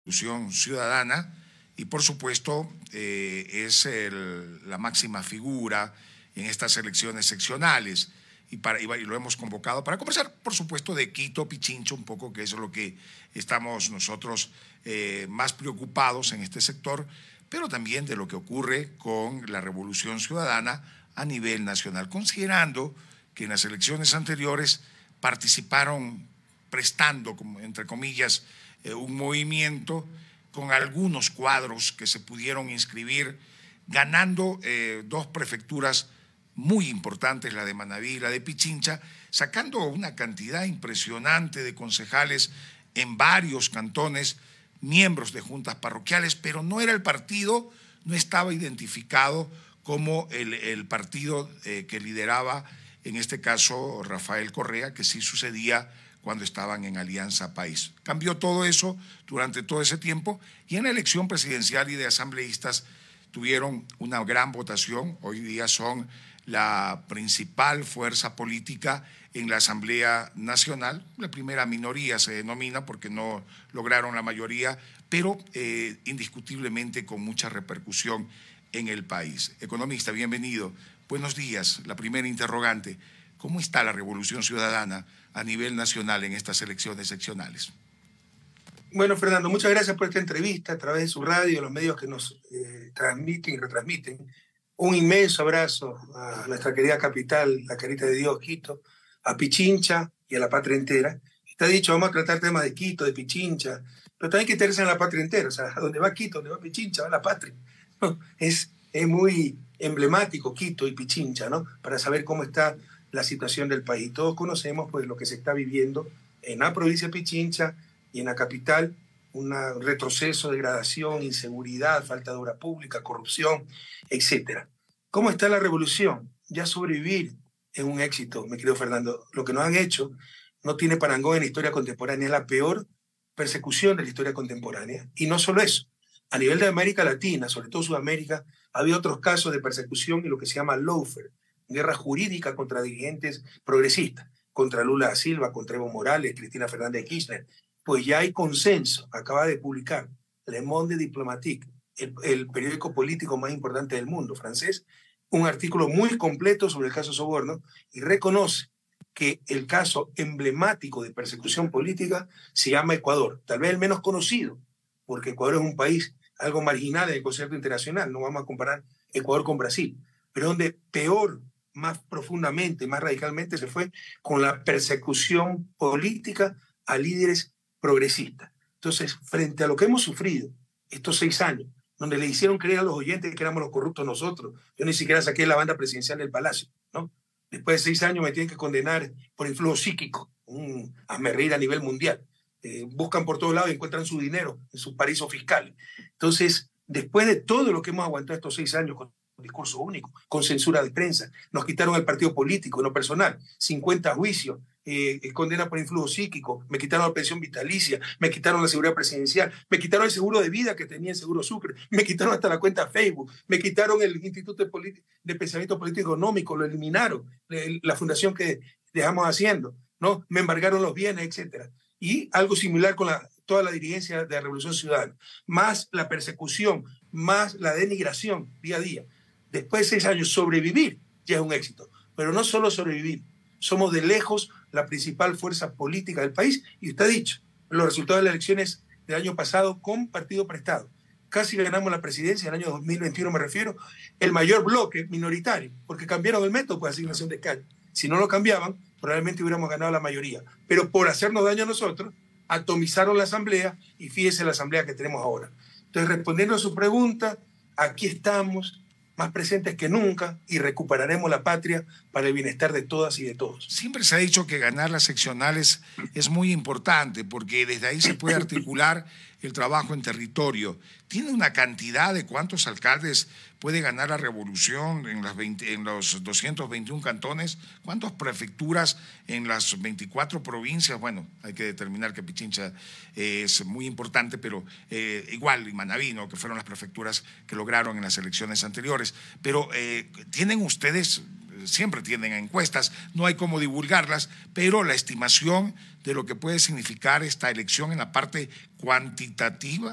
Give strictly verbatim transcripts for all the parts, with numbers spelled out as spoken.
Revolución Ciudadana y por supuesto eh, es el, la máxima figura en estas elecciones seccionales y, para, y lo hemos convocado para conversar por supuesto de Quito, Pichincha un poco, que es lo que estamos nosotros eh, más preocupados en este sector, pero también de lo que ocurre con la Revolución Ciudadana a nivel nacional, considerando que en las elecciones anteriores participaron prestando, como, entre comillas, eh, un movimiento con algunos cuadros que se pudieron inscribir, ganando eh, dos prefecturas muy importantes, la de Manabí y la de Pichincha, sacando una cantidad impresionante de concejales en varios cantones, miembros de juntas parroquiales, pero no era el partido, no estaba identificado como el, el partido eh, que lideraba, en este caso, Rafael Correa, que sí sucedía cuando estaban en Alianza País. Cambió todo eso durante todo ese tiempo y en la elección presidencial y de asambleístas tuvieron una gran votación. Hoy día son la principal fuerza política en la Asamblea Nacional. La primera minoría se denomina porque no lograron la mayoría, pero eh, indiscutiblemente con mucha repercusión en el país. Economista, bienvenido. Buenos días. La primera interrogante, ¿cómo está la Revolución Ciudadana a nivel nacional en estas elecciones seccionales? Bueno, Fernando, muchas gracias por esta entrevista a través de su radio, los medios que nos eh, transmiten y retransmiten. Un inmenso abrazo a nuestra querida capital, la Carita de Dios, Quito, a Pichincha y a la patria entera. Está dicho, vamos a tratar temas de Quito, de Pichincha, pero también hay que interesar en la patria entera. O sea, a donde va Quito, donde va Pichincha, va la patria. ¿No? Es, es muy emblemático Quito y Pichincha, ¿no? Para saber cómo está la situación del país. Todos conocemos pues, lo que se está viviendo en la provincia de Pichincha y en la capital, un retroceso, degradación, inseguridad, falta de obra pública, corrupción, etcétera. ¿Cómo está la revolución? Ya sobrevivir es un éxito, mi querido Fernando. Lo que nos han hecho no tiene parangón en la historia contemporánea, es la peor persecución de la historia contemporánea. Y no solo eso, a nivel de América Latina, sobre todo Sudamérica, había otros casos de persecución y lo que se llama lawfare, guerra jurídica contra dirigentes progresistas, contra Lula da Silva, contra Evo Morales, Cristina Fernández de Kirchner. Pues ya hay consenso, acaba de publicar Le Monde Diplomatique, el, el periódico político más importante del mundo francés, un artículo muy completo sobre el caso Soborno y reconoce que el caso emblemático de persecución política se llama Ecuador, tal vez el menos conocido, porque Ecuador es un país algo marginal en el concierto internacional, no vamos a comparar Ecuador con Brasil, pero donde peor, más profundamente, más radicalmente se fue con la persecución política a líderes progresistas. Entonces, frente a lo que hemos sufrido estos seis años, donde le hicieron creer a los oyentes que éramos los corruptos nosotros, yo ni siquiera saqué la banda presidencial del Palacio, ¿no? Después de seis años me tienen que condenar por influjo psíquico, un hazme a nivel mundial. Eh, buscan por todos lados y encuentran su dinero en sus paraísos fiscales. Entonces, después de todo lo que hemos aguantado estos seis años con discurso único, con censura de prensa, nos quitaron el partido político, no personal, cincuenta juicios, eh, condena por influjo psíquico, me quitaron la pensión vitalicia, me quitaron la seguridad presidencial, me quitaron el seguro de vida que tenía el Seguro Sucre, me quitaron hasta la cuenta Facebook, me quitaron el Instituto de, de Pensamiento Político Económico, lo eliminaron, la fundación que dejamos haciendo, ¿no? Me embargaron los bienes, etcétera. Y algo similar con la, toda la dirigencia de la Revolución Ciudadana, más la persecución, más la denigración día a día. Después de seis años, sobrevivir ya es un éxito. Pero no solo sobrevivir, somos de lejos la principal fuerza política del país. Y usted ha dicho, los resultados de las elecciones del año pasado con partido prestado. Casi ganamos la presidencia, en el año dos mil veintiuno me refiero, el mayor bloque minoritario, porque cambiaron el método de asignación de escaños. Si no lo cambiaban, probablemente hubiéramos ganado la mayoría. Pero por hacernos daño a nosotros, atomizaron la asamblea y fíjese la asamblea que tenemos ahora. Entonces, respondiendo a su pregunta, aquí estamos, más presentes que nunca, y recuperaremos la patria para el bienestar de todas y de todos. Siempre se ha dicho que ganar las seccionales es muy importante porque desde ahí se puede articular el trabajo en territorio. ¿Tiene una cantidad de cuántos alcaldes puede ganar la revolución en, las veinte, en los doscientos veintiún cantones? ¿Cuántas prefecturas en las veinticuatro provincias? Bueno, hay que determinar que Pichincha eh, es muy importante, pero eh, igual y Manabí, ¿no? Que fueron las prefecturas que lograron en las elecciones anteriores. Pero eh, ¿tienen ustedes siempre tienen encuestas, no hay cómo divulgarlas, pero la estimación de lo que puede significar esta elección en la parte cuantitativa.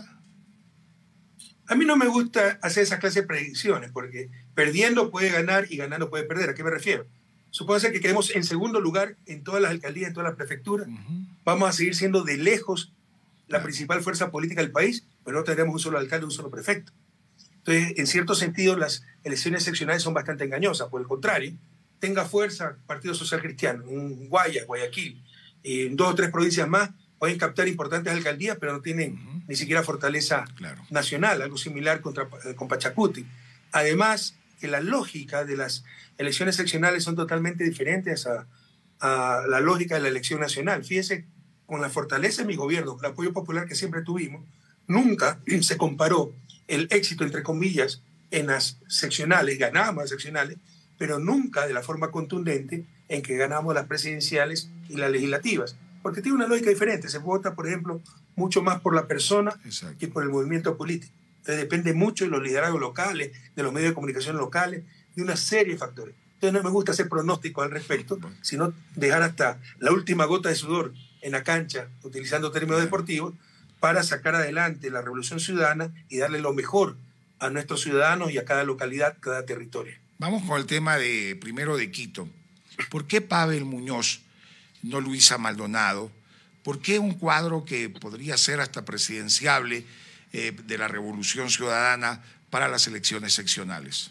A mí no me gusta hacer esa clase de predicciones, porque perdiendo puede ganar y ganando puede perder. ¿A qué me refiero? Supóngase que quedemos en segundo lugar en todas las alcaldías, en todas las prefecturas. Uh-huh. Vamos a seguir siendo de lejos la claro. principal fuerza política del país, pero no tendremos un solo alcalde, un solo prefecto. Entonces, en cierto sentido, las elecciones seccionales son bastante engañosas. Por el contrario, tenga fuerza Partido Social Cristiano, en Guayas, Guayaquil, en dos o tres provincias más, pueden captar importantes alcaldías, pero no tienen uh-huh. ni siquiera fortaleza claro. nacional, algo similar contra, con Pachacuti. Además, que la lógica de las elecciones seccionales son totalmente diferentes a, a la lógica de la elección nacional. Fíjese, con la fortaleza de mi gobierno, con el apoyo popular que siempre tuvimos, nunca se comparó el éxito, entre comillas, en las seccionales, ganábamos las seccionales, pero nunca de la forma contundente en que ganamos las presidenciales y las legislativas. Porque tiene una lógica diferente. Se vota, por ejemplo, mucho más por la persona Exacto. que por el movimiento político. Entonces depende mucho de los liderazgos locales, de los medios de comunicación locales, de una serie de factores. Entonces no me gusta hacer pronósticos al respecto, sino dejar hasta la última gota de sudor en la cancha, utilizando términos deportivos, para sacar adelante la revolución ciudadana y darle lo mejor a nuestros ciudadanos y a cada localidad, cada territorio. Vamos con el tema de primero de Quito. ¿Por qué Pavel Muñoz, no Luisa Maldonado? ¿Por qué un cuadro que podría ser hasta presidenciable eh, de la revolución ciudadana para las elecciones seccionales?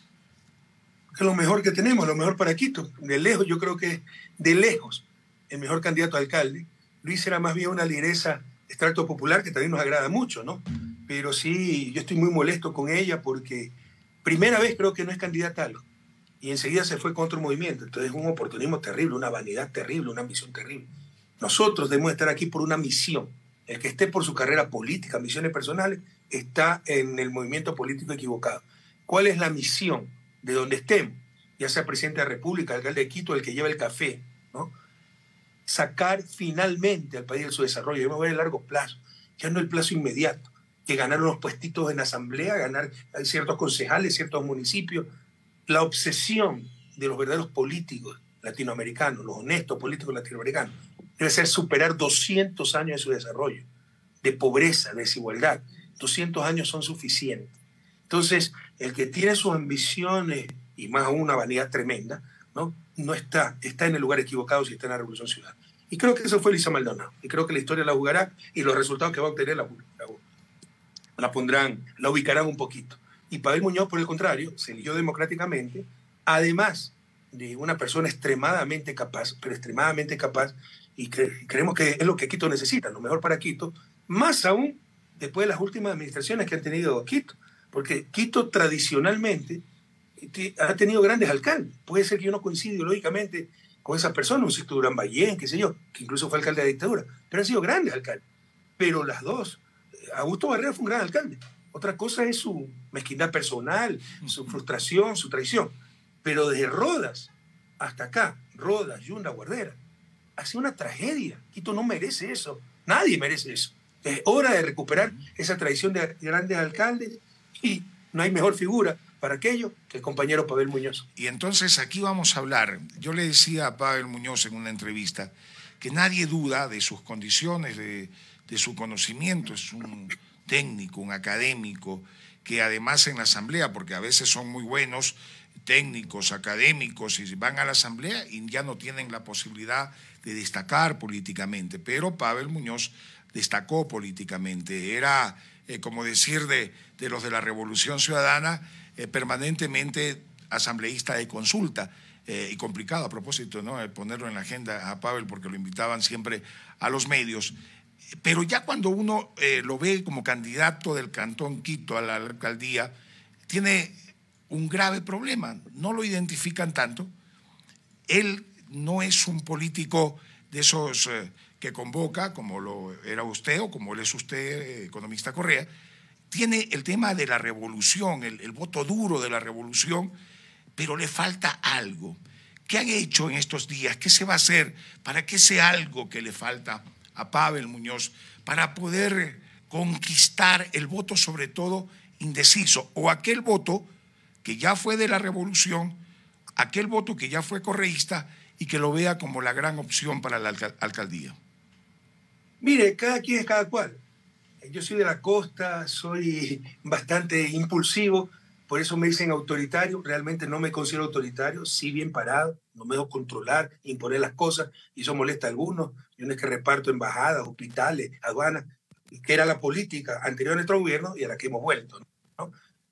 Es lo mejor que tenemos, lo mejor para Quito. De lejos, yo creo que de lejos, el mejor candidato a alcalde. Luis era más bien una lideresa extracto popular que también nos agrada mucho, ¿no? Pero sí, yo estoy muy molesto con ella porque primera vez creo que no es candidata a algo y enseguida se fue contra un movimiento. Entonces es un oportunismo terrible, una vanidad terrible, una ambición terrible. Nosotros debemos estar aquí por una misión. El que esté por su carrera política, misiones personales, está en el movimiento político equivocado. ¿Cuál es la misión de donde estemos? Ya sea presidente de la República, alcalde de Quito, el que lleva el café, ¿no? Sacar finalmente al país de su desarrollo. Debemos ver el largo plazo, ya no el plazo inmediato, que ganar unos puestitos en la asamblea, ganar ciertos concejales, ciertos municipios. La obsesión de los verdaderos políticos latinoamericanos, los honestos políticos latinoamericanos, debe ser superar doscientos años de su desarrollo, de pobreza, de desigualdad. doscientos años son suficientes. Entonces, el que tiene sus ambiciones, y más aún una vanidad tremenda, ¿no? no está, está en el lugar equivocado si está en la Revolución Ciudadana. Y creo que eso fue Luisa Maldonado. Y creo que la historia la jugará y los resultados que va a obtener la, la, la pondrán, la ubicarán un poquito. Y Pavel Muñoz, por el contrario, se eligió democráticamente, además de una persona extremadamente capaz, pero extremadamente capaz, y cre creemos que es lo que Quito necesita, lo mejor para Quito, más aún después de las últimas administraciones que han tenido Quito, porque Quito tradicionalmente ha tenido grandes alcaldes. Puede ser que yo no coincida ideológicamente con esas personas, un Sixto Durán Ballén, qué sé yo, que incluso fue alcalde de la dictadura, pero han sido grandes alcaldes. Pero las dos, Augusto Barrera fue un gran alcalde. Otra cosa es su mezquindad personal, su frustración, su traición. Pero desde Rodas hasta acá, Rodas, Yunda, Guardera, ha sido una tragedia. Quito no merece eso. Nadie merece eso. Es hora de recuperar esa tradición de grandes alcaldes y no hay mejor figura para aquello que el compañero Pavel Muñoz. Y entonces aquí vamos a hablar. Yo le decía a Pavel Muñoz en una entrevista que nadie duda de sus condiciones, de, de su conocimiento. Es un técnico, un académico, que además en la asamblea, porque a veces son muy buenos técnicos, académicos, y van a la asamblea y ya no tienen la posibilidad de destacar políticamente. Pero Pavel Muñoz destacó políticamente. Era, eh, como decir, de, de los de la Revolución Ciudadana, eh, permanentemente asambleísta de consulta. Eh, y complicado a propósito, ¿no?, eh, ponerlo en la agenda a Pavel, porque lo invitaban siempre a los medios. Pero ya cuando uno eh, lo ve como candidato del Cantón Quito a la alcaldía, tiene un grave problema. No lo identifican tanto. Él no es un político de esos eh, que convoca, como lo era usted o como lo es usted, eh, economista Correa. Tiene el tema de la revolución, el, el voto duro de la revolución, pero le falta algo. ¿Qué han hecho en estos días? ¿Qué se va a hacer para que ese algo que le falta a Pavel Muñoz para poder conquistar el voto, sobre todo indeciso, o aquel voto que ya fue de la revolución, aquel voto que ya fue correísta y que lo vea como la gran opción para la alcal- alcaldía? Mire, cada quien es cada cual. Yo soy de la costa, soy bastante impulsivo, por eso me dicen autoritario. Realmente no me considero autoritario, sí bien parado, no me dejo controlar, imponer las cosas, y eso molesta a algunos. Yo no es que reparto embajadas, hospitales, aduanas, que era la política anterior a nuestro gobierno y a la que hemos vuelto, ¿no?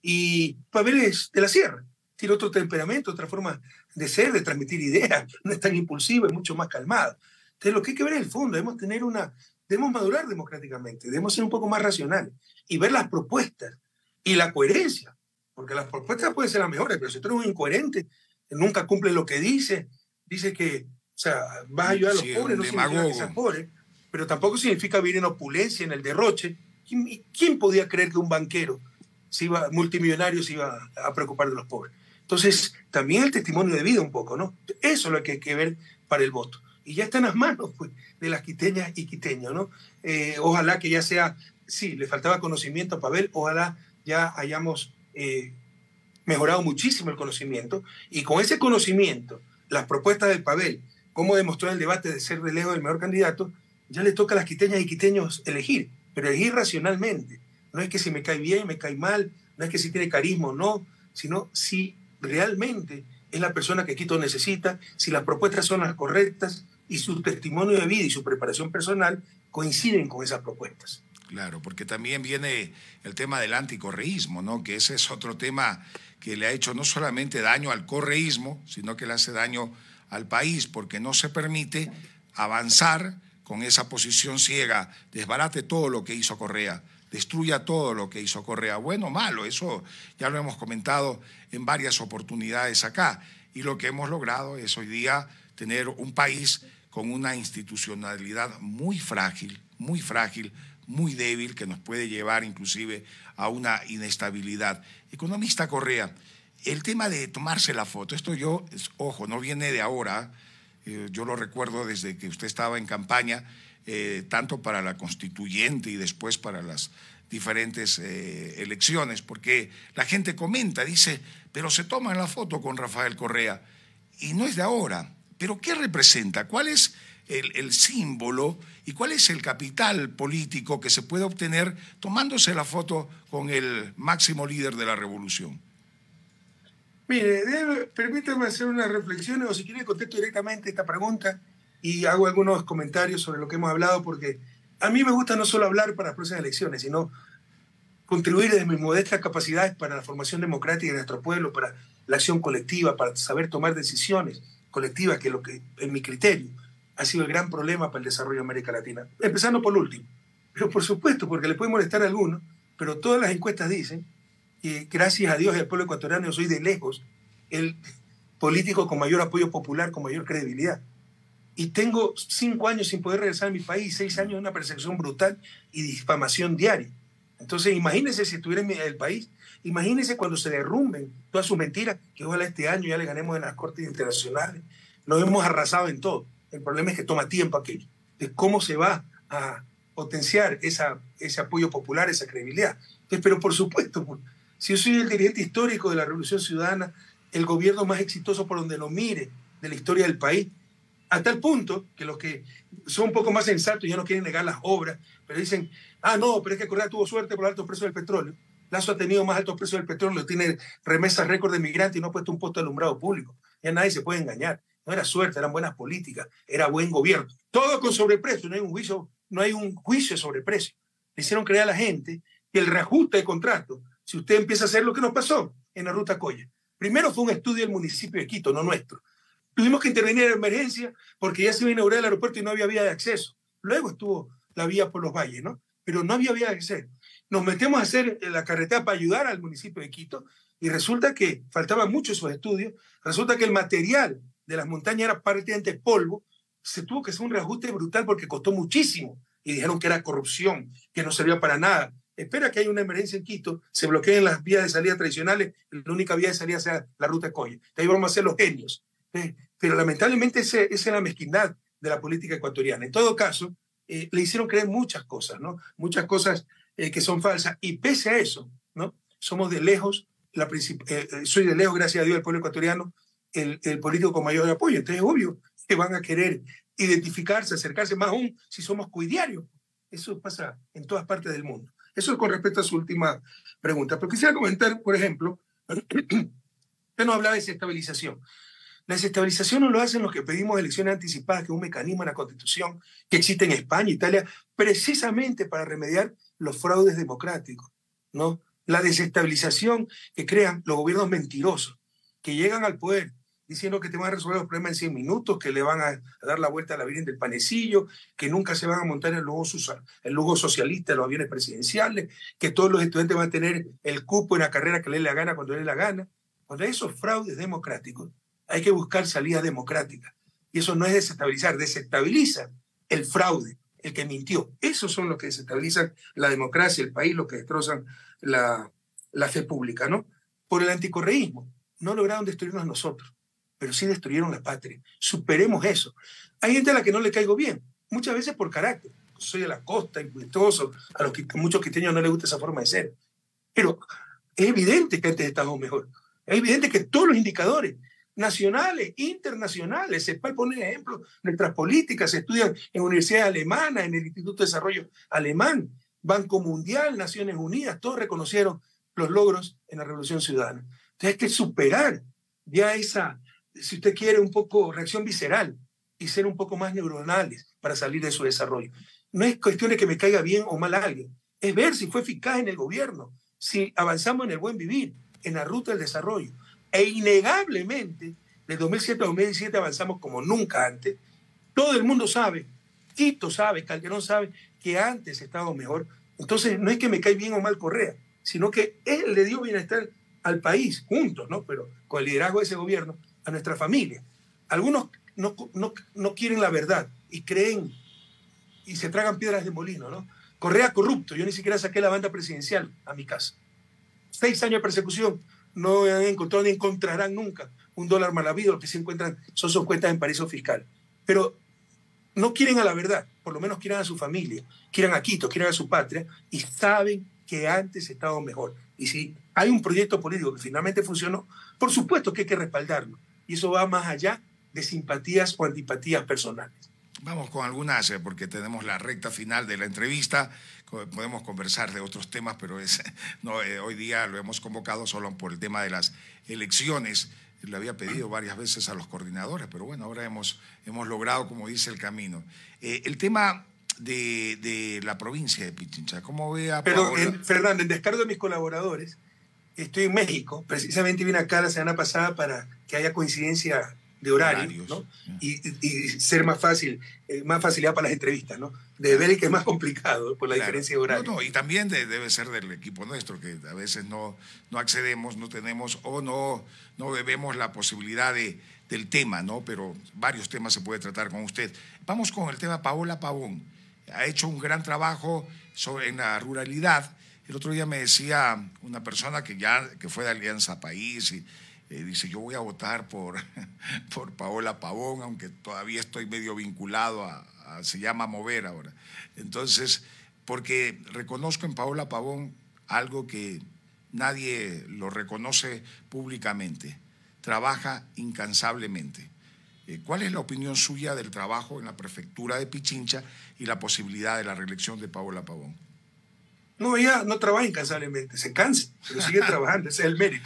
Y Pavel es de la sierra, tiene otro temperamento, otra forma de ser, de transmitir ideas, no es tan impulsivo, es mucho más calmado. Entonces lo que hay que ver es el fondo, debemos tener una, debemos madurar democráticamente, debemos ser un poco más racionales y ver las propuestas y la coherencia, porque las propuestas pueden ser las mejores, pero si tú eres un incoherente, nunca cumple lo que dice, dice que, o sea, vas a ayudar a los Sí, pobres, un no significa que demagogo. seas pobre, pero tampoco significa vivir en opulencia, en el derroche. ¿Quién, quién podía creer que un banquero se iba, multimillonario se iba a preocupar de los pobres? Entonces, también el testimonio de vida un poco, ¿no? Eso es lo que hay que ver para el voto. Y ya está en las manos, pues, de las quiteñas y quiteños, ¿no? Eh, ojalá que ya sea, sí, le faltaba conocimiento a Pavel, ojalá ya hayamos eh, mejorado muchísimo el conocimiento, y con ese conocimiento, las propuestas del Pavel, cómo demostró en el debate de ser de lejos el mejor candidato, ya le toca a las quiteñas y quiteños elegir, pero elegir racionalmente. No es que si me cae bien, me cae mal, no es que si tiene carisma o no, sino si realmente es la persona que Quito necesita, si las propuestas son las correctas y su testimonio de vida y su preparación personal coinciden con esas propuestas. Claro, porque también viene el tema del anticorreísmo, ¿no? Que ese es otro tema que le ha hecho no solamente daño al correísmo, sino que le hace daño al país, porque no se permite avanzar con esa posición ciega, desbarate todo lo que hizo Correa, destruya todo lo que hizo Correa, bueno o malo, eso ya lo hemos comentado en varias oportunidades acá, y lo que hemos logrado es hoy día tener un país con una institucionalidad muy frágil, muy frágil, muy débil, que nos puede llevar inclusive a una inestabilidad. Economista Correa, el tema de tomarse la foto, esto yo, ojo, no viene de ahora, eh, yo lo recuerdo desde que usted estaba en campaña, eh, tanto para la constituyente y después para las diferentes eh, elecciones, porque la gente comenta, dice, pero se toman la foto con Rafael Correa, y no es de ahora. ¿Pero qué representa? ¿Cuál es el, el símbolo y cuál es el capital político que se puede obtener tomándose la foto con el máximo líder de la revolución? Mire, debe, permítame hacer unas reflexiones, o si quiere contesto directamente esta pregunta y hago algunos comentarios sobre lo que hemos hablado, porque a mí me gusta no solo hablar para las próximas elecciones, sino contribuir desde mis modestas capacidades para la formación democrática de nuestro pueblo, para la acción colectiva, para saber tomar decisiones colectivas, que es lo que, en mi criterio, ha sido el gran problema para el desarrollo de América Latina. Empezando por último, pero por supuesto, porque le puede molestar a algunos, pero todas las encuestas dicen que gracias a Dios y al pueblo ecuatoriano yo soy de lejos el político con mayor apoyo popular, con mayor credibilidad. Y tengo cinco años sin poder regresar a mi país, seis años de una persecución brutal y difamación diaria. Entonces, imagínense si estuviera en el país, imagínense cuando se derrumben todas sus mentiras, que ojalá este año ya le ganemos en las cortes internacionales. Nos hemos arrasado en todo. El problema es que toma tiempo aquello. De cómo se va a potenciar esa, ese apoyo popular, esa credibilidad. Entonces, pero por supuesto, si yo soy el dirigente histórico de la Revolución Ciudadana, el gobierno más exitoso por donde lo mire de la historia del país, a tal punto que los que son un poco más sensatos ya no quieren negar las obras, pero dicen, ah, no, pero es que Correa tuvo suerte por el alto precio del petróleo. Lazo ha tenido más altos precios del petróleo, tiene remesas récord de migrantes y no ha puesto un puesto de alumbrado público. Ya nadie se puede engañar. No era suerte, eran buenas políticas, era buen gobierno. Todo con sobreprecio, no hay un juicio, no hay un juicio de sobreprecio. Le hicieron creer a la gente que el reajuste de contrato, si usted empieza a hacer lo que nos pasó en la ruta Coya. Primero fue un estudio del municipio de Quito, no nuestro. Tuvimos que intervenir en emergencia porque ya se iba a inaugurar el aeropuerto y no había vía de acceso. Luego estuvo la vía por los valles, ¿no? Pero no había vía de acceso. Nos metemos a hacer la carretera para ayudar al municipio de Quito y resulta que faltaban muchos esos estudios. Resulta que el material de las montañas era prácticamente polvo. Se tuvo que hacer un reajuste brutal porque costó muchísimo y dijeron que era corrupción, que no servía para nada. Espera que haya una emergencia en Quito, se bloqueen las vías de salida tradicionales, la única vía de salida sea la ruta Coya. Ahí vamos a ser los genios. ¿eh? Pero lamentablemente ese, esa es la mezquindad de la política ecuatoriana. En todo caso, eh, le hicieron creer muchas cosas, ¿no? Muchas cosas eh, que son falsas. Y pese a eso, ¿no? Somos de lejos, la eh, soy de lejos, gracias a Dios, el pueblo ecuatoriano, el, el político con mayor apoyo. Entonces es obvio que van a querer identificarse, acercarse, más aún si somos cuidiarios. Eso pasa en todas partes del mundo. Eso es con respecto a su última pregunta. Pero quisiera comentar, por ejemplo, usted nos hablaba de desestabilización. La desestabilización no lo hacen los que pedimos elecciones anticipadas, que es un mecanismo en la Constitución que existe en España, Italia, precisamente para remediar los fraudes democráticos, ¿no? La desestabilización que crean los gobiernos mentirosos, que llegan al poder diciendo que te van a resolver los problemas en cien minutos, que le van a, a dar la vuelta a la Virgen del Panecillo, que nunca se van a montar el lujo, el lujo socialista de los aviones presidenciales, que todos los estudiantes van a tener el cupo en la carrera que le dé la gana cuando le dé la gana. Cuando hay esos fraudes democráticos, hay que buscar salidas democráticas. Y eso no es desestabilizar, desestabiliza el fraude, el que mintió. Esos son los que desestabilizan la democracia, el país, los que destrozan la, la fe pública, ¿no? Por el anticorreísmo. No lograron destruirnos nosotros, pero sí destruyeron la patria. Superemos eso. Hay gente a la que no le caigo bien, muchas veces por carácter. Soy de la costa, impuestoso, a los que a muchos quiteños no les gusta esa forma de ser. Pero es evidente que antes estábamos mejor. Es evidente que todos los indicadores nacionales, internacionales, CEPAL pone ejemplo, nuestras políticas se estudian en universidades alemanas, en el Instituto de Desarrollo Alemán, Banco Mundial, Naciones Unidas, todos reconocieron los logros en la Revolución Ciudadana. Entonces hay que superar ya esa, si usted quiere, un poco reacción visceral y ser un poco más neuronales para salir de su desarrollo. No es cuestión de que me caiga bien o mal a alguien, es ver si fue eficaz en el gobierno, si avanzamos en el buen vivir, en la ruta del desarrollo. E innegablemente, de dos mil siete a dos mil diecisiete avanzamos como nunca antes. Todo el mundo sabe, Quito sabe, Calderón sabe, que antes estábamos mejor. Entonces, no es que me cae bien o mal Correa, sino que él le dio bienestar al país, juntos, ¿no? Pero con el liderazgo de ese gobierno, a nuestra familia. Algunos no, no, no quieren la verdad y creen y se tragan piedras de molino, ¿no? Correa corrupto, yo ni siquiera saqué la banda presidencial a mi casa. Seis años de persecución, no han encontrado ni encontrarán nunca un dólar mal habido, lo que se encuentran son sus cuentas en paraíso fiscal. Pero no quieren a la verdad, por lo menos quieren a su familia, quieren a Quito, quieren a su patria y saben que antes estábamos mejor. Y si hay un proyecto político que finalmente funcionó, por supuesto que hay que respaldarlo. Y eso va más allá de simpatías o antipatías personales. Vamos con algunas, porque tenemos la recta final de la entrevista. Podemos conversar de otros temas, pero es, no, eh, hoy día lo hemos convocado solo por el tema de las elecciones. Le había pedido varias veces a los coordinadores, pero bueno, ahora hemos, hemos logrado, como dice, el camino. Eh, el tema de, de la provincia de Pichincha, ¿cómo ve a Pero, Paola? en, Fernando, en descargo de mis colaboradores, estoy en México. Precisamente vine acá la semana pasada para que haya coincidencia de horario, ¿no? y, y, y ser más fácil, eh, más facilidad para las entrevistas, ¿no? De ver que es más complicado por la claro. diferencia de horario. No, no, y también de, debe ser del equipo nuestro, que a veces no, no accedemos, no tenemos o no, no vemos la posibilidad de, del tema, ¿no? Pero varios temas se puede tratar con usted. Vamos con el tema Paola Pavón. Ha hecho un gran trabajo sobre, en la ruralidad. El otro día me decía una persona que ya que fue de Alianza País y Eh, dice, yo voy a votar por, por Paola Pavón, aunque todavía estoy medio vinculado a, a, se llama Mover ahora. Entonces, porque reconozco en Paola Pavón algo que nadie lo reconoce públicamente, trabaja incansablemente. Eh, ¿Cuál es la opinión suya del trabajo en la prefectura de Pichincha y la posibilidad de la reelección de Paola Pavón? No, ella no trabaja incansablemente, se cansa, pero sigue trabajando, ese es el mérito.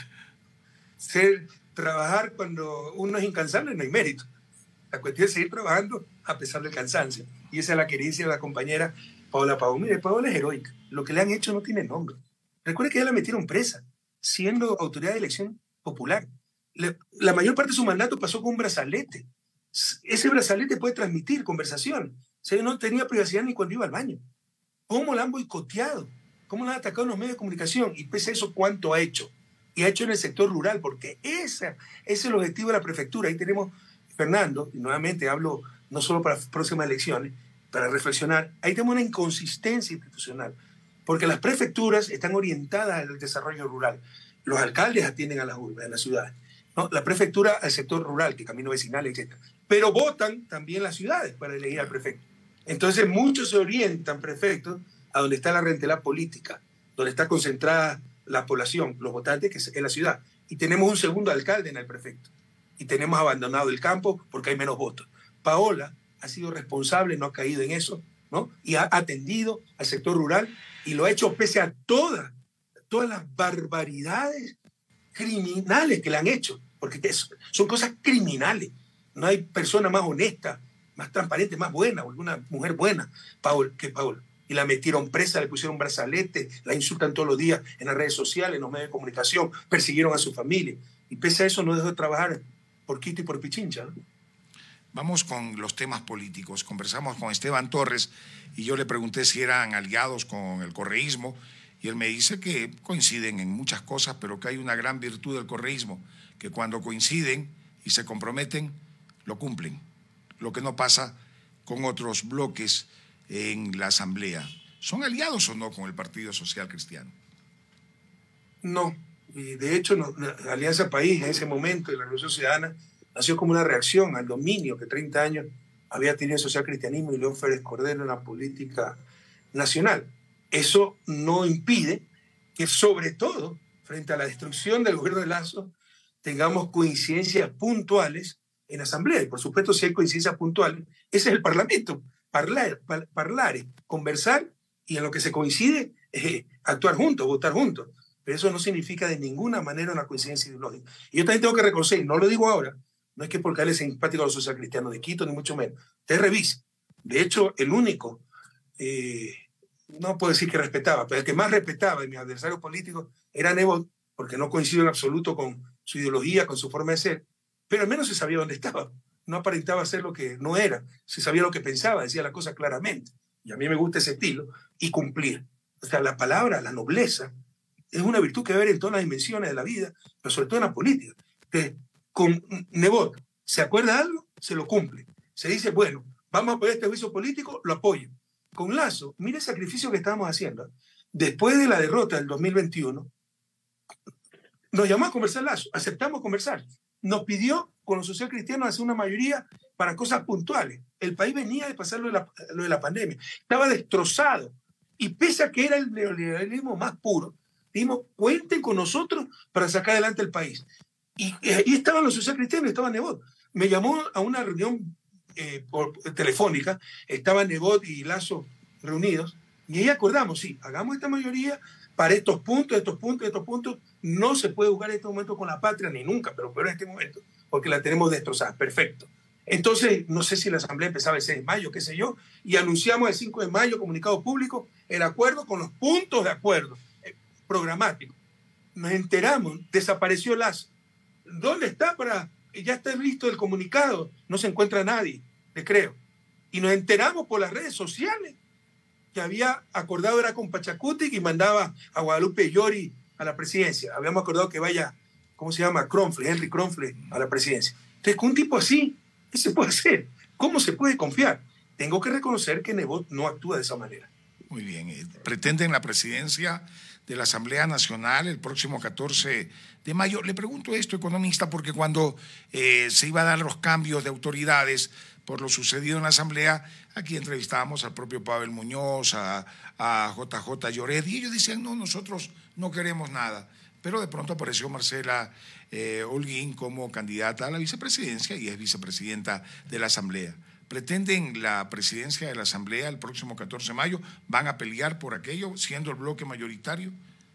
Ser, trabajar cuando uno es incansable no hay mérito. La cuestión es seguir trabajando a pesar del cansancio. Y esa es la querencia de la compañera Paola Pavón. Mire, Paola es heroica. Lo que le han hecho no tiene nombre. Recuerde que ella la metieron presa, siendo autoridad de elección popular. Le, la mayor parte de su mandato pasó con un brazalete. Ese brazalete puede transmitir conversación. O sea, no tenía privacidad ni cuando iba al baño. ¿Cómo la han boicoteado? ¿Cómo la han atacado en los medios de comunicación? Y pese a eso, ¿cuánto ha hecho? Y ha hecho en el sector rural, porque esa, ese es el objetivo de la prefectura. Ahí tenemos, Fernando, y nuevamente hablo no solo para las próximas elecciones, para reflexionar, ahí tenemos una inconsistencia institucional, porque las prefecturas están orientadas al desarrollo rural. Los alcaldes atienden a las urbes, a las ciudades, ¿no? La prefectura al sector rural, que camino vecinal, etcétera. Pero votan también las ciudades para elegir al prefecto. Entonces muchos se orientan, prefectos, a donde está la rentela política, donde está concentrada la población, los votantes, que es la ciudad. Y tenemos un segundo alcalde en el prefecto. y tenemos abandonado el campo porque hay menos votos. Paola ha sido responsable, no ha caído en eso, ¿no? Y ha atendido al sector rural y lo ha hecho pese a todas, todas las barbaridades criminales que le han hecho, porque son cosas criminales. No hay persona más honesta, más transparente, más buena, o alguna mujer buena Paola, que Paola. Y la metieron presa, le pusieron brazalete, la insultan todos los días en las redes sociales, en los medios de comunicación, persiguieron a su familia. Y pese a eso no dejó de trabajar por Quito y por Pichincha, ¿no? Vamos con los temas políticos. Conversamos con Esteban Torres y yo le pregunté si eran aliados con el correísmo y él me dice que coinciden en muchas cosas, pero que hay una gran virtud del correísmo, que cuando coinciden y se comprometen, lo cumplen. Lo que no pasa con otros bloques en la Asamblea. ¿Son aliados o no con el Partido Social Cristiano? No. Y de hecho, no, la Alianza País en ese momento de la Revolución Ciudadana nació como una reacción al dominio que treinta años había tenido el socialcristianismo y León Férez Cordero en la política nacional. Eso no impide que, sobre todo, frente a la destrucción del gobierno de Lazo, tengamos coincidencias puntuales en asamblea. Y por supuesto, si hay coincidencias puntuales, ese es el Parlamento. Parlar, par, parlar, conversar y en lo que se coincide, eh, actuar juntos, votar juntos. Pero eso no significa de ninguna manera una coincidencia ideológica. Y yo también tengo que reconocer, y no lo digo ahora, no es que porque él es simpático a los socialcristianos de Quito, ni mucho menos. Usted revise. De hecho, el único, eh, no puedo decir que respetaba, pero el que más respetaba de mis adversarios políticos era Nebot, porque no coincido en absoluto con su ideología, con su forma de ser, pero al menos se sabía dónde estaba. No aparentaba ser lo que no era, se sabía lo que pensaba, decía las cosas claramente. Y a mí me gusta ese estilo, y cumplir. O sea, la palabra, la nobleza, es una virtud que debe haber en todas las dimensiones de la vida, pero sobre todo en la política. Que con Nebot se acuerda algo, se lo cumple. Se dice, bueno, vamos a apoyar este juicio político, lo apoyo. Con Lazo, mire el sacrificio que estábamos haciendo. Después de la derrota del dos mil veintiuno, nos llamó a conversar Lazo, aceptamos conversar. Nos pidió con los socialcristianos hacer una mayoría para cosas puntuales. El país venía de pasar lo de la, lo de la pandemia. Estaba destrozado. Y pese a que era el neoliberalismo más puro, dijimos, cuenten con nosotros para sacar adelante el país. Y ahí estaban los socialcristianos, estaba Nebot. Me llamó a una reunión eh, por, telefónica, estaban Nebot y Lazo reunidos, y ahí acordamos, sí, hagamos esta mayoría para estos puntos, estos puntos, estos puntos. No se puede jugar en este momento con la patria, ni nunca, pero peor en este momento, porque la tenemos destrozada. Perfecto. Entonces, no sé si la asamblea empezaba el seis de mayo, qué sé yo, y anunciamos el cinco de mayo, comunicado público, el acuerdo con los puntos de acuerdo eh, programáticos. Nos enteramos, desapareció Lazo. ¿Dónde está para...? Ya está listo el comunicado, no se encuentra nadie, le creo. Y nos enteramos por las redes sociales que había acordado era con Pachacuti y mandaba a Guadalupe Llori a la presidencia. Habíamos acordado que vaya, ¿cómo se llama? Kronfle, Henry Kronfle a la presidencia. Entonces, con un tipo así, ¿qué se puede hacer? ¿Cómo se puede confiar? Tengo que reconocer que Nebot no actúa de esa manera. Muy bien. Pretenden la presidencia de la Asamblea Nacional el próximo catorce de mayo. Le pregunto esto, economista, porque cuando eh, se iba a dar los cambios de autoridades por lo sucedido en la Asamblea, aquí entrevistábamos al propio Pavel Muñoz, a, a J J Lloret, y ellos decían, no, nosotros no queremos nada. Pero de pronto apareció Marcela eh, Holguín como candidata a la vicepresidencia y es vicepresidenta de la Asamblea. ¿Pretenden la presidencia de la Asamblea el próximo catorce de mayo? ¿Van a pelear por aquello, siendo el bloque mayoritario?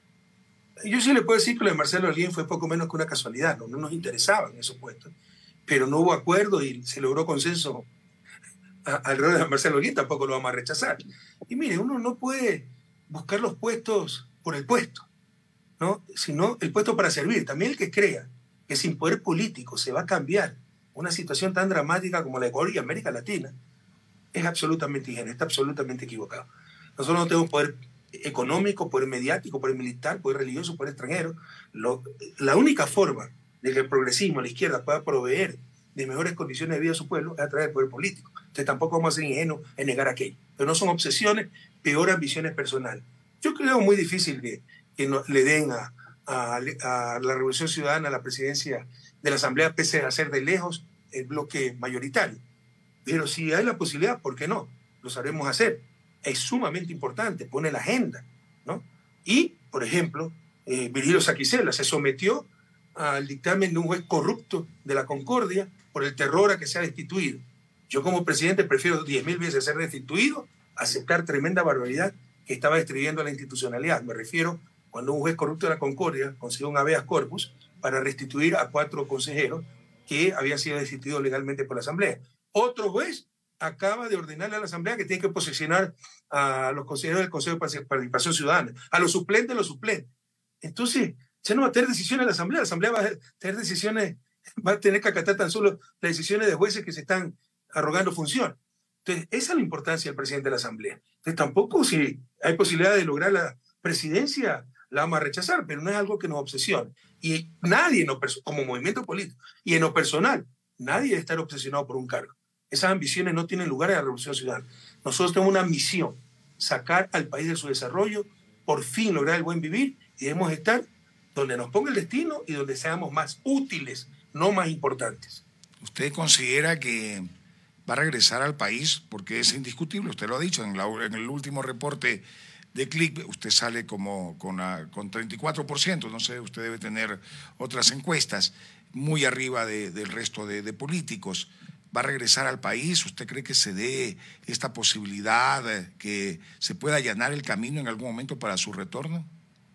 Yo sí le puedo decir que lo de Marcelo Holguín fue poco menos que una casualidad, no, no nos interesaban esos puestos, pero no hubo acuerdo y se logró consenso alrededor de Marcelo Holguín, tampoco lo vamos a rechazar. Y mire, uno no puede buscar los puestos por el puesto, ¿no? Sino el puesto para servir. También el que crea que sin poder político se va a cambiar una situación tan dramática como la de Ecuador y América Latina, es absolutamente ingenuo, está absolutamente equivocado. Nosotros no tenemos poder económico, poder mediático, poder militar, poder religioso, poder extranjero. Lo, la única forma de que el progresismo, la izquierda, pueda proveer de mejores condiciones de vida a su pueblo es a través del poder político. Entonces tampoco vamos a ser ingenuos en negar aquello. Pero no son obsesiones, peor ambiciones personales. Yo creo muy difícil que, que no, le den a, a, a la Revolución Ciudadana la presidencia de la Asamblea, pese a ser de lejos el bloque mayoritario. Pero si hay la posibilidad, ¿por qué no? Lo sabremos hacer. Es sumamente importante, pone la agenda, ¿no? Y, por ejemplo, eh, Virgilio Saquicela se sometió al dictamen de un juez corrupto de la Concordia por el terror a que sea destituido. Yo como presidente prefiero diez mil veces ser destituido a aceptar tremenda barbaridad que estaba destruyendo la institucionalidad. Me refiero cuando un juez corrupto de la Concordia consiguió un habeas corpus para restituir a cuatro consejeros que habían sido destituidos legalmente por la Asamblea. Otro juez acaba de ordenarle a la Asamblea que tiene que posesionar a los consejeros del Consejo de Participación Ciudadana, a los suplentes, los suplentes. Entonces, ya no va a tener decisiones la Asamblea, la Asamblea va a tener decisiones, va a tener que acatar tan solo las decisiones de jueces que se están arrogando función. Entonces, esa es la importancia del presidente de la Asamblea. Entonces, tampoco si hay posibilidad de lograr la presidencia, la vamos a rechazar, pero no es algo que nos obsesione. Y nadie, como movimiento político, y en lo personal, nadie debe estar obsesionado por un cargo. Esas ambiciones no tienen lugar en la Revolución Ciudadana. Nosotros tenemos una misión, sacar al país de su desarrollo, por fin lograr el buen vivir, y debemos estar donde nos ponga el destino y donde seamos más útiles, no más importantes. ¿Usted considera que va a regresar al país? Porque es indiscutible, usted lo ha dicho, en, la, en el último reporte de Click, usted sale como con, a, con treinta y cuatro por ciento, no sé, usted debe tener otras encuestas, muy arriba de, del resto de, de políticos. ¿Va a regresar al país? ¿Usted cree que se dé esta posibilidad, que se pueda allanar el camino en algún momento para su retorno?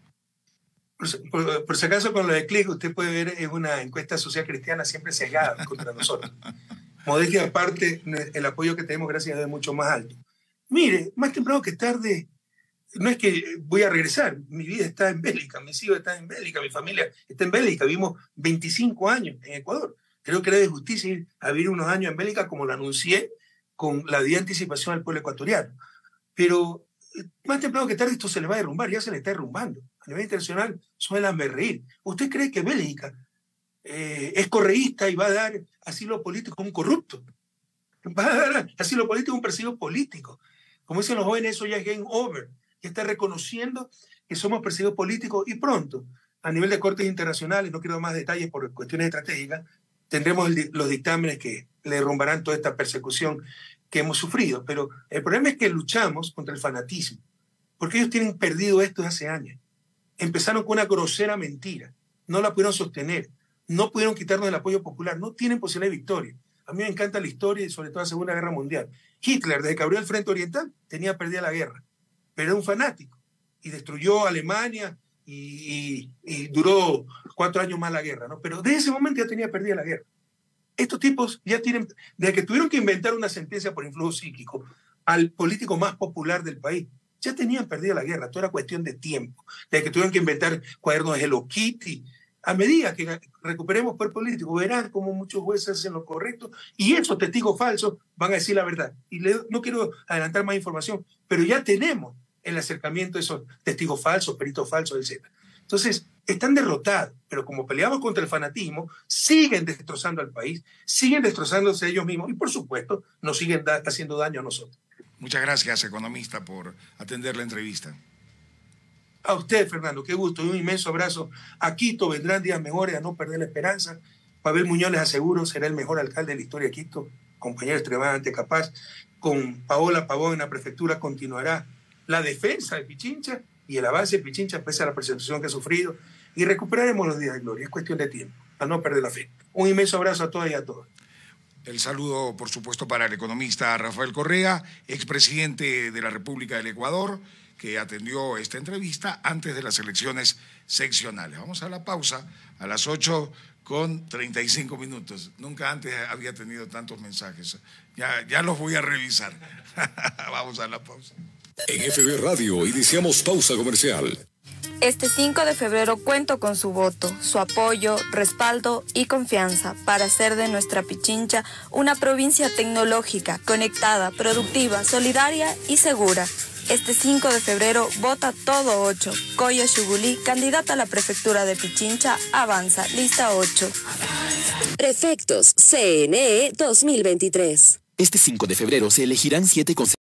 Por, por, por si acaso, con lo de Click, usted puede ver en una encuesta social cristiana siempre cegada contra nosotros. Modestia aparte, el apoyo que tenemos, gracias a Dios, es mucho más alto. Mire, más temprano que tarde, no es que voy a regresar. Mi vida está en Bélgica, mis hijos están en Bélgica, mi familia está en Bélgica. Vivimos veinticinco años en Ecuador. Creo que era de justicia ir a vivir unos años en Bélgica, como lo anuncié, con la debida anticipación al pueblo ecuatoriano. Pero más temprano que tarde esto se le va a derrumbar, ya se le está derrumbando. A nivel internacional suelen reír. ¿Usted cree que Bélgica eh, es correísta y va a dar asilo político a un corrupto? Va a dar asilo político a un perseguido político. Como dicen los jóvenes, eso ya es game over. Ya está reconociendo que somos perseguidos políticos y pronto, a nivel de cortes internacionales, no quiero dar más detalles por cuestiones estratégicas, tendremos el, los dictámenes que le derrumbarán toda esta persecución que hemos sufrido. Pero el problema es que luchamos contra el fanatismo, porque ellos tienen perdido esto desde hace años. Empezaron con una grosera mentira, no la pudieron sostener, no pudieron quitarnos el apoyo popular, no tienen posibilidad de victoria. A mí me encanta la historia y sobre todo la Segunda Guerra Mundial. Hitler, desde que abrió el Frente Oriental, tenía perdida la guerra, pero era un fanático y destruyó Alemania y, y, y duró cuatro años más la guerra, ¿no? Pero desde ese momento ya tenía perdida la guerra. Estos tipos ya tienen, desde que tuvieron que inventar una sentencia por influjo psíquico al político más popular del país, ya tenían perdida la guerra, todo era cuestión de tiempo. Desde que tuvieron que inventar cuadernos de Hello Kitty, a medida que recuperemos poder político, verán cómo muchos jueces hacen lo correcto y esos testigos falsos van a decir la verdad. Y le, no quiero adelantar más información, pero ya tenemos el acercamiento de esos testigos falsos, peritos falsos, etcétera. Entonces, están derrotados, pero como peleamos contra el fanatismo, siguen destrozando al país, siguen destrozándose ellos mismos y, por supuesto, nos siguen da haciendo daño a nosotros. Muchas gracias, economista, por atender la entrevista. A usted, Fernando, qué gusto y un inmenso abrazo. A Quito vendrán días mejores, a no perder la esperanza. Pavel Muñoz, les aseguro, será el mejor alcalde de la historia de Quito, compañero extremadamente capaz. Con Paola Pavón en la prefectura continuará la defensa de Pichincha y el avance de Pichincha pese a la persecución que ha sufrido. Y recuperaremos los días de gloria, es cuestión de tiempo, a no perder la fe. Un inmenso abrazo a todas y a todos. El saludo, por supuesto, para el economista Rafael Correa, expresidente de la República del Ecuador, que atendió esta entrevista antes de las elecciones seccionales. Vamos a la pausa a las ocho con treinta y cinco minutos. Nunca antes había tenido tantos mensajes. Ya, ya los voy a revisar. Vamos a la pausa. En F B Radio iniciamos pausa comercial. Este cinco de febrero cuento con su voto, su apoyo, respaldo y confianza para hacer de nuestra Pichincha una provincia tecnológica, conectada, productiva, solidaria y segura. Este cinco de febrero vota todo ocho. Coya Shugulí, candidata a la prefectura de Pichincha, avanza, lista ocho. Prefectos C N E dos mil veintitrés. Este cinco de febrero se elegirán siete consejeros